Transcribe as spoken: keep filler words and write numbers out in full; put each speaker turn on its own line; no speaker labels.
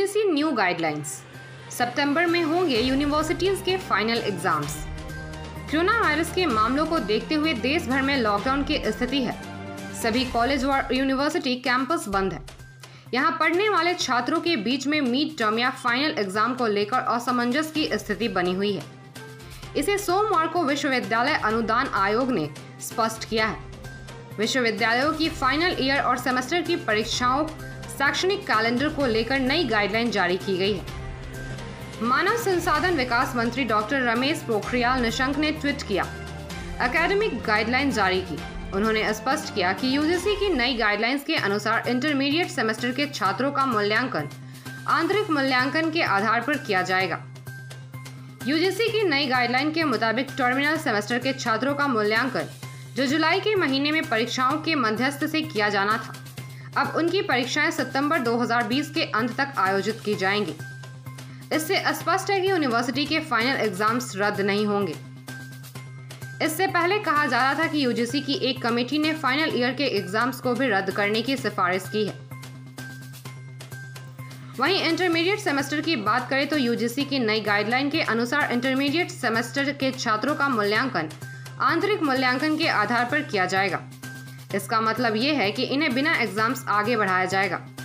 UGC new guidelines. सितंबर में होंगे universities के फाइनल एग्जाम्स। कोरोना वायरस के मामलों को देखते हुए देश भर में लॉकडाउन की स्थिति है। सभी कॉलेज और यूनिवर्सिटी कैंपस बंद है। यहाँ पढ़ने वाले छात्रों के बीच में मिड टर्म या फाइनल एग्जाम को लेकर असमंजस की स्थिति बनी हुई है। इसे सोमवार को विश्वविद्यालय अनुदान आयोग ने स्पष्ट किया है। विश्वविद्यालयों की फाइनल ईयर और सेमेस्टर की परीक्षाओं शैक्षणिक कैलेंडर को लेकर नई गाइडलाइन जारी की गई है। मानव संसाधन विकास मंत्री डॉक्टर रमेश पोखरियाल निशंक ने ट्वीट किया, एकेडमिक गाइडलाइन जारी की। उन्होंने स्पष्ट किया कि यूजीसी की नई गाइडलाइंस के अनुसार इंटरमीडिएट सेमेस्टर के छात्रों का मूल्यांकन आंतरिक मूल्यांकन के आधार पर किया जाएगा। यूजीसी की नई गाइडलाइन के मुताबिक टर्मिनल सेमेस्टर के छात्रों का मूल्यांकन जो जुलाई के महीने में परीक्षाओं के मध्यस्थ से किया जाना था, अब उनकी परीक्षाएं सितंबर दो हज़ार बीस के अंत तक आयोजित की जाएंगी। इससे स्पष्ट है कि यूनिवर्सिटी के फाइनल एग्जाम्स रद्द नहीं होंगे। इससे पहले कहा जा रहा था कि यूजीसी की एक कमेटी ने फाइनल ईयर के एग्जाम्स को भी रद्द करने की सिफारिश की है। वहीं इंटरमीडिएट सेमेस्टर की बात करें तो यूजीसी की नई गाइडलाइन के अनुसार इंटरमीडिएट सेमेस्टर के छात्रों का मूल्यांकन आंतरिक मूल्यांकन के आधार पर किया जाएगा। इसका मतलब ये है कि इन्हें बिना एग्जाम्स आगे बढ़ाया जाएगा।